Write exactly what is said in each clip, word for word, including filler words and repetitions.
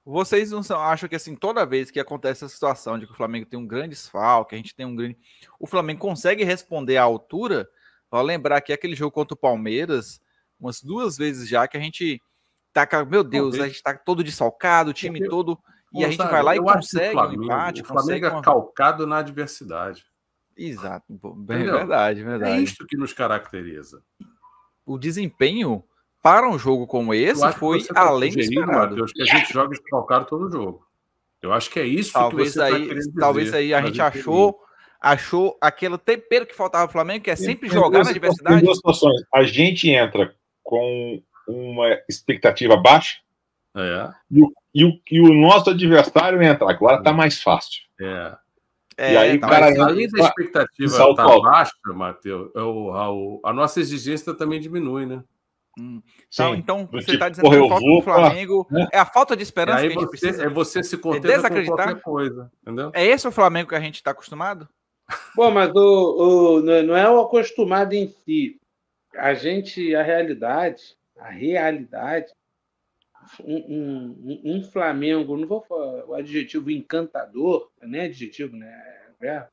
Vocês não são, acham que assim, toda vez que acontece a situação de que o Flamengo tem um grande desfalque, a gente tem um grande. O Flamengo consegue responder à altura? Vou lembrar que aquele jogo contra o Palmeiras, umas duas vezes já, que a gente tá. Meu Deus, a gente tá todo desfalcado, o time Porque, todo. E a gente Gonçalo, vai lá e eu acho que o consegue Flamengo, um empate, o Flamengo consegue é uma. calcado na adversidade. Exato, bem, Entendeu? verdade, É verdade. isto que nos caracteriza. O desempenho para um jogo como Eu esse acho que foi você está além do sugerindo, esperado. Matheus, que a gente joga desfalcado todo jogo. Eu acho que é isso Talvez que você está aí, querendo dizer. talvez aí a gente achou, achou aquele tempero que faltava ao Flamengo, que é sempre tem jogar duas, na adversidade. Tem duas situações. A gente entra com uma expectativa baixa é. e, o, e, o, e o nosso adversário entra. Agora está mais fácil. É. E aí, é, o cara entra, além da expectativa estar tá baixa, Matheus, a, a nossa exigência também diminui, né? Hum. Então, então você está tipo, dizendo que a falta do Flamengo né? é a falta de esperança aí que a gente você, precisa. É você se contenta com qualquer coisa, entendeu? É esse o Flamengo que a gente está acostumado? Bom, mas o, o, não é o acostumado em si. A gente, a realidade, a realidade, um, um, um Flamengo, não vou falar o adjetivo encantador, não é adjetivo, né? É,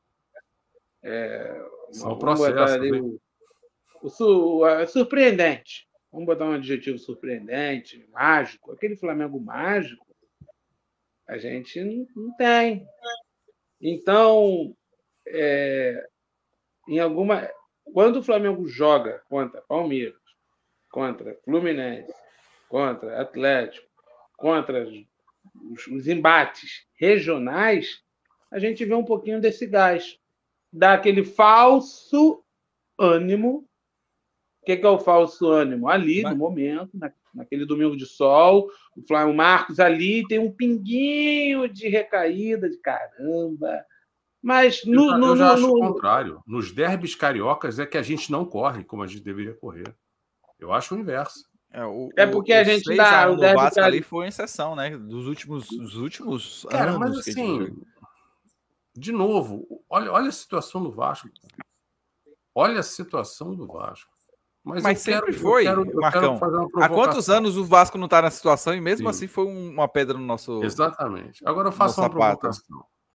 é, São processos, ali, o, o, o surpreendente. Vamos botar um adjetivo surpreendente, mágico. Aquele Flamengo mágico, a gente não, não tem. Então, é, em alguma, quando o Flamengo joga contra Palmeiras, contra Fluminense, contra Atlético, contra os, os embates regionais, a gente vê um pouquinho desse gás. Dá aquele falso ânimo. O que é o falso ânimo? Ali, no momento, na, naquele domingo de sol, o Flávio Marcos ali tem um pinguinho de recaída, de caramba. Mas no, eu, no, eu já no, acho no... o contrário. Nos derbys cariocas é que a gente não corre como a gente deveria correr. Eu acho o inverso. É, o, é porque o, a gente dá o derby Vasco cari... ali foi uma exceção, né? Dos últimos, dos últimos Cara, anos. mas assim, de novo, olha, olha a situação do Vasco. Olha a situação do Vasco. Mas, mas eu sempre quero, foi, eu quero, eu Marcão. Quero fazer uma há quantos anos o Vasco não está na situação e mesmo Sim. assim foi uma pedra no nosso. Exatamente. Agora eu faço uma sapato. provocação.